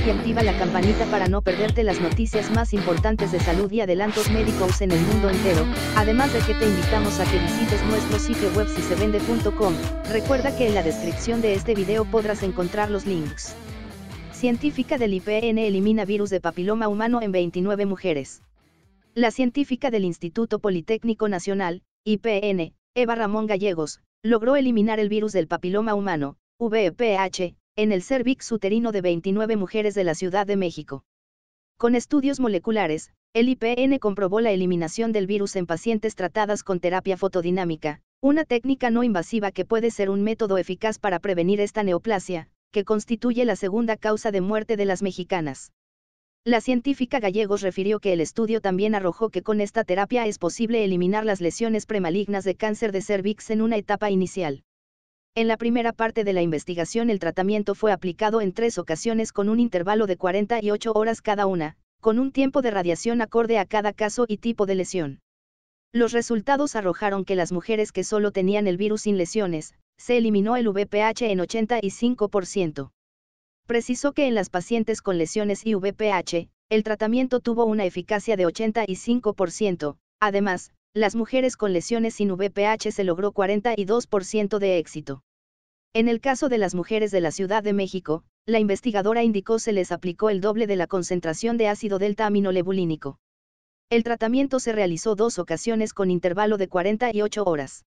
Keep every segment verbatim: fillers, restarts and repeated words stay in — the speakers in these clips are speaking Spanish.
y activa la campanita para no perderte las noticias más importantes de salud y adelantos médicos en el mundo entero, además de que te invitamos a que visites nuestro sitio web si se vende punto com, recuerda que en la descripción de este video podrás encontrar los links. Científica del I P N elimina virus de papiloma humano en veintinueve mujeres. La científica del Instituto Politécnico Nacional, I P N, Eva Ramón Gallegos, logró eliminar el virus del papiloma humano, V P H, en el cérvix uterino de veintinueve mujeres de la Ciudad de México. Con estudios moleculares, el I P N comprobó la eliminación del virus en pacientes tratadas con terapia fotodinámica, una técnica no invasiva que puede ser un método eficaz para prevenir esta neoplasia, que constituye la segunda causa de muerte de las mexicanas. La científica Gallegos refirió que el estudio también arrojó que con esta terapia es posible eliminar las lesiones premalignas de cáncer de cérvix en una etapa inicial. En la primera parte de la investigación el tratamiento fue aplicado en tres ocasiones con un intervalo de cuarenta y ocho horas cada una, con un tiempo de radiación acorde a cada caso y tipo de lesión. Los resultados arrojaron que las mujeres que solo tenían el virus sin lesiones, se eliminó el V P H en ochenta y cinco por ciento. Precisó que en las pacientes con lesiones y V P H, el tratamiento tuvo una eficacia de ochenta y cinco por ciento, además, las mujeres con lesiones sin V P H se logró cuarenta y dos por ciento de éxito. En el caso de las mujeres de la Ciudad de México, la investigadora indicó se les aplicó el doble de la concentración de ácido delta-aminolebulínico. El tratamiento se realizó dos ocasiones con intervalo de cuarenta y ocho horas.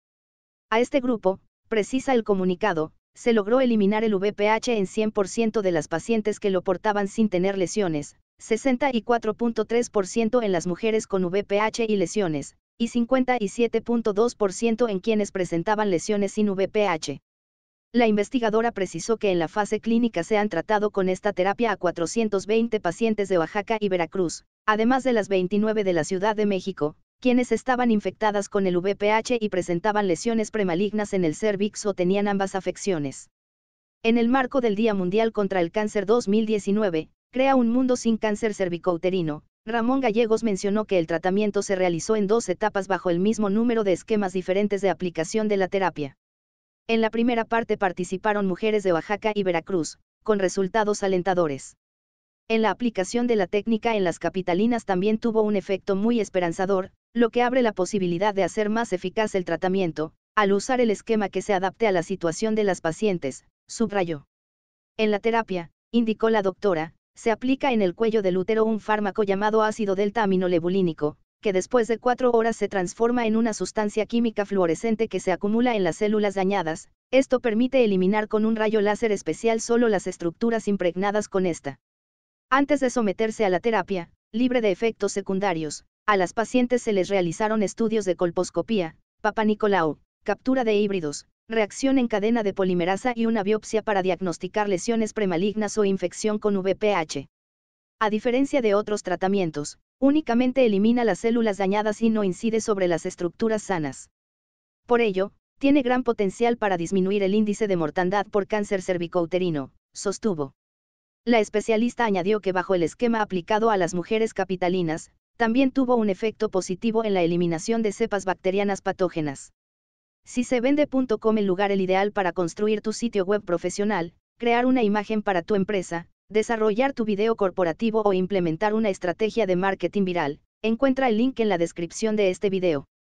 A este grupo, precisa el comunicado, se logró eliminar el V P H en cien por ciento de las pacientes que lo portaban sin tener lesiones, sesenta y cuatro punto tres por ciento en las mujeres con V P H y lesiones, y cincuenta y siete punto dos por ciento en quienes presentaban lesiones sin V P H. La investigadora precisó que en la fase clínica se han tratado con esta terapia a cuatrocientos veinte pacientes de Oaxaca y Veracruz, además de las veintinueve de la Ciudad de México, quienes estaban infectadas con el V P H y presentaban lesiones premalignas en el cérvix o tenían ambas afecciones. En el marco del Día Mundial contra el Cáncer dos mil diecinueve, Crea un mundo sin cáncer cervicouterino, Ramón Gallegos mencionó que el tratamiento se realizó en dos etapas bajo el mismo número de esquemas diferentes de aplicación de la terapia. En la primera parte participaron mujeres de Oaxaca y Veracruz, con resultados alentadores. En la aplicación de la técnica en las capitalinas también tuvo un efecto muy esperanzador, lo que abre la posibilidad de hacer más eficaz el tratamiento, al usar el esquema que se adapte a la situación de las pacientes, subrayó. En la terapia, indicó la doctora, se aplica en el cuello del útero un fármaco llamado ácido delta-aminolebulínico, que después de cuatro horas se transforma en una sustancia química fluorescente que se acumula en las células dañadas. Esto permite eliminar con un rayo láser especial solo las estructuras impregnadas con esta. Antes de someterse a la terapia, libre de efectos secundarios, a las pacientes se les realizaron estudios de colposcopía, Papa Nicolau, captura de híbridos, reacción en cadena de polimerasa y una biopsia para diagnosticar lesiones premalignas o infección con V P H. A diferencia de otros tratamientos, únicamente elimina las células dañadas y no incide sobre las estructuras sanas. Por ello, tiene gran potencial para disminuir el índice de mortandad por cáncer cervicouterino, sostuvo. La especialista añadió que bajo el esquema aplicado a las mujeres capitalinas, también tuvo un efecto positivo en la eliminación de cepas bacterianas patógenas. Si se vende punto com, el lugar el ideal para construir tu sitio web profesional, crear una imagen para tu empresa, desarrollar tu video corporativo o implementar una estrategia de marketing viral. Encuentra el link en la descripción de este video.